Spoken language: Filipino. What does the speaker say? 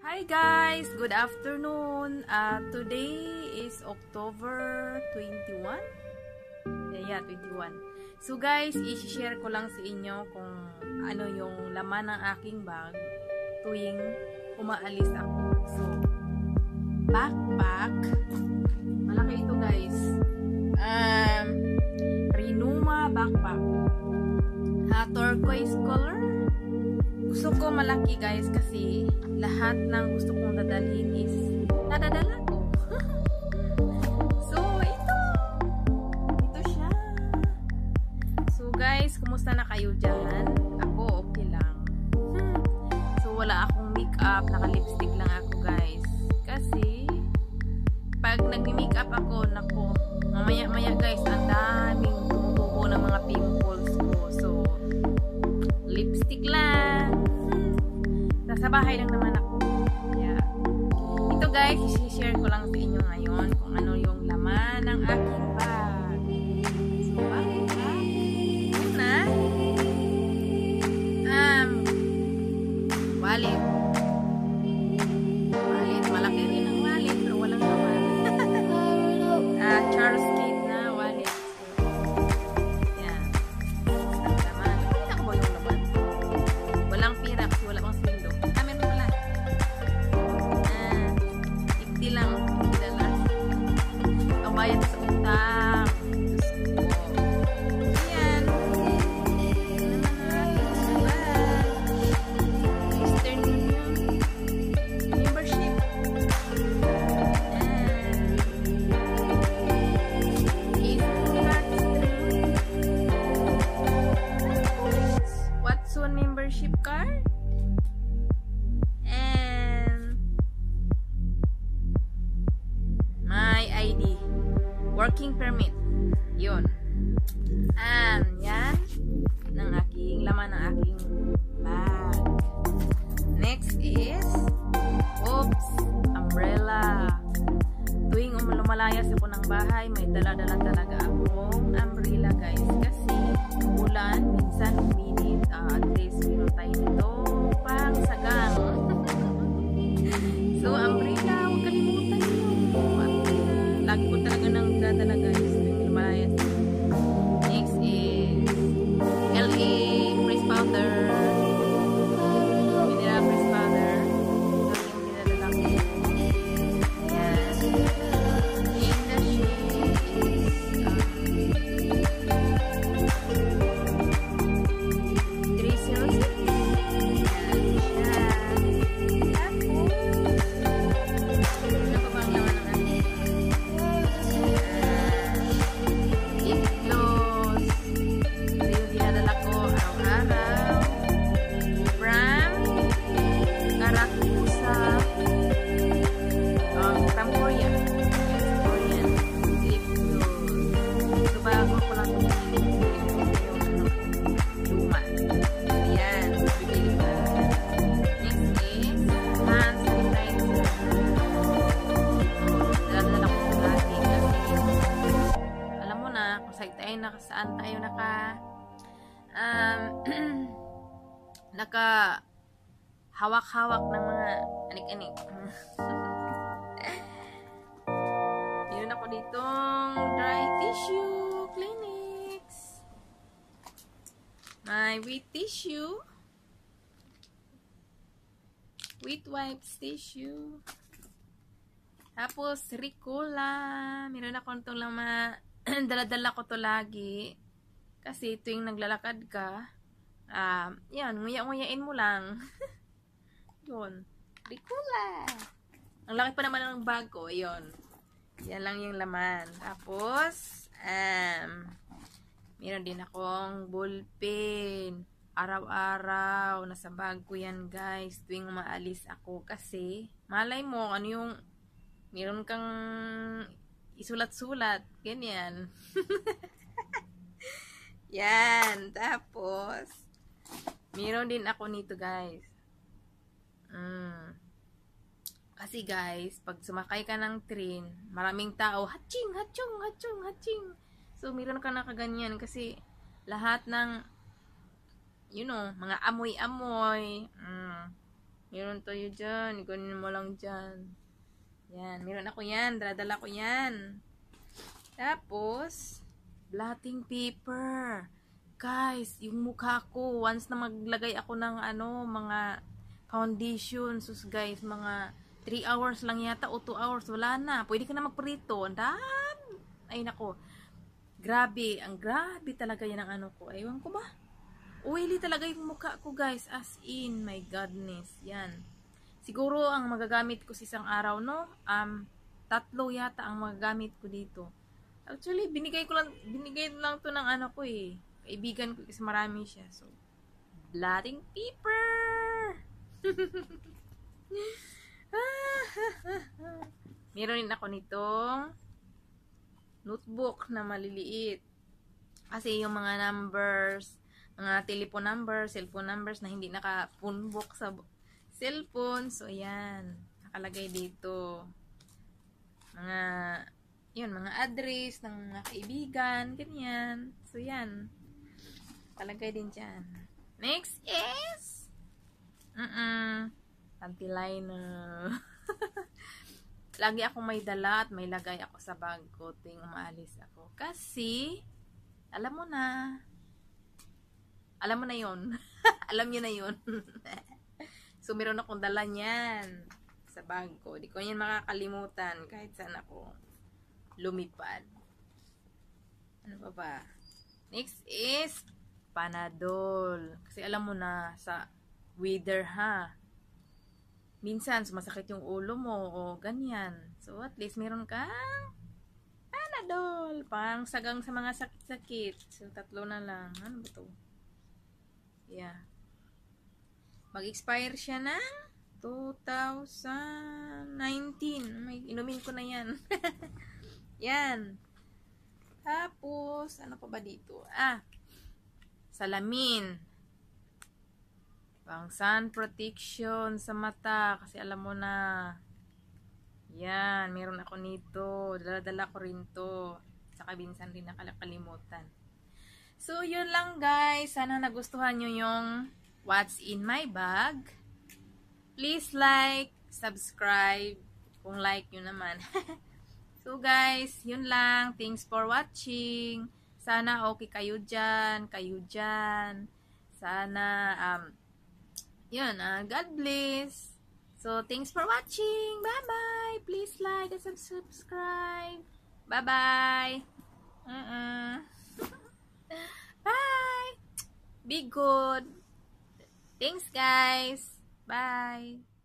Hi guys! Good afternoon! Today is October 21? Yeah, 21. So guys, i-share ko lang sa inyo kung ano yung laman ng aking bag tuwing umaalis ako. So, backpack. Malaki ito guys. Rinuma backpack. Turquoise color. Gusto ko malaki guys kasi lahat ng gusto kong dadalhin is nadadala ko. So, ito siya. So guys, kumusta na kayo dyan? Ako okay lang. So wala akong makeup, naka-lipstick lang ako guys. Kasi pag nag-makeup ako, nako, mamaya-maya guys, ang daming tumutubo ng mga pimples ko. So, lipstick lang. Nasa bahay lang naman ako. Yeah. Ito guys, i-share ko lang sa inyo ngayon kung ano yung laman ng aking bag. So, backpack. Una, wallet. Wallet. Malaki rin ang wallet, pero walang laman. Charles Kate na wallet. Yan. Ang laman. Nakita ko ba yung laman? Walang pirax, wala pang swindle. Meron pala. Ikti lang. Dala. Ang bayad sa utang. Diyos ko. Ayan. Eastern Union. Membership. Watson membership card. And my ID. Working permit. Yun. Yan. Laman ng aking bag. Next is umbrella. Tuwing lumalayas ako ng bahay, may dala-dala talaga akong umbrella guys. Kasi ulan, minsan uminit. At least meron tayo nito pang sagang. So, umbrella, huwag kalimutan nyo. Umbrella. Lagi ko talaga nang dadala guys. Tuwing lumalayas. Next is LA Press Powder. Mineral Press Powder. Ito yung dinadala ko. Yan. In the shade is 306. Yan siya. Tapos, ano pa bang laman ng ating lip gloss. Ito yung dinadala ko araw-araw. From Karakusa. From Korea. Korean lip gloss. Ito bago ko lang pinili. Luma. Ayan. Bibili ko. Next is hand sanitizer. Dala-dala ko ito lagi kasi alam mo na kung saan tayo naka hawak-hawak ng mga anik-anik. Meron ako ditong dry tissue Kleenex. My wet tissue. Wet wipes tissue. Tapos Ricola. Meron ako itong dala-dala ko to lagi. Kasi tuwing naglalakad ka, yan, nguya-nguyain mo lang. Yun. Ricola. Ang laki pa naman ng bag ko. Yun. Yan lang yung laman. Tapos, meron din akong ballpen. Araw-araw. Nasa bag ko yan, guys. Tuwing umaalis ako. Kasi, malay mo, ano yung, meron kang isulat-sulat. Ganyan. Yan. Tapos, meron din ako nito, guys. Kasi, guys, pag sumakay ka ng train, maraming tao, hatching, hatchung, hatchung, hatching. So, meron ka na kaganyan kasi lahat ng, you know, mga amoy-amoy, Meron tayo dyan. Ikunin mo lang dyan. Yan. Meron ako yan. Dala ko yan. Tapos, blotting paper. Guys, yung mukha ko, once na maglagay ako ng mga foundation, sus guys, mga 3 hours lang yata o 2 hours, wala na. Pwede ka na magprito. Ay nako. Grabe, ang grabe talaga yan ang ko. Ewan ko ba? Oily talaga yung mukha ko guys, as in, my godness. Yan. Siguro ang magagamit ko sa isang araw, no? 3 yata ang magagamit ko dito. Actually, binigay lang to ng ko eh. Kaibigan ko kasi marami siya. So, blotting paper! Meron din ako nitong notebook na maliliit. Kasi yung mga numbers, mga telephone numbers, cellphone numbers na hindi naka-phone book sa cellphone. So, ayan. Nakalagay dito. Mga address ng mga kaibigan, ganyan. So, yan. Nakalagay din dyan. Next is anti-liner. Lagi akong may dala at may lagay ako sa bag ko ting umaalis ako. Kasi, alam mo na yon. Alam niyo na yon. So, meron akong dala niyan sa bag ko. Di ko yan makakalimutan kahit saan ako lumipad. Ano pa ba? Next is Panadol. Kasi alam mo na sa weather ha. Minsan, sumasakit yung ulo mo o ganyan. So, at least meron kang Panadol. Pang sagang sa mga sakit-sakit. So, 3 na lang. Ano ba to? Yeah. Mag-expire siya ng 2019. May inumin ko na yan. Yan. Tapos, ano pa ba dito? Salamin. Pang sun protection sa mata. Kasi alam mo na. Yan. Meron ako nito. Dala-dala ko rin to. Saka minsan rin nakalimutan. So, yun lang guys. Sana nagustuhan nyo yung what's in my bag. Please like, subscribe. Kung like nyo naman. So guys, yun lang. Thanks for watching. Sana okay kayo dyan. Sana, God bless. So, thanks for watching. Bye-bye. Please like and subscribe. Bye-bye. Bye. Be good. Thanks, guys. Bye.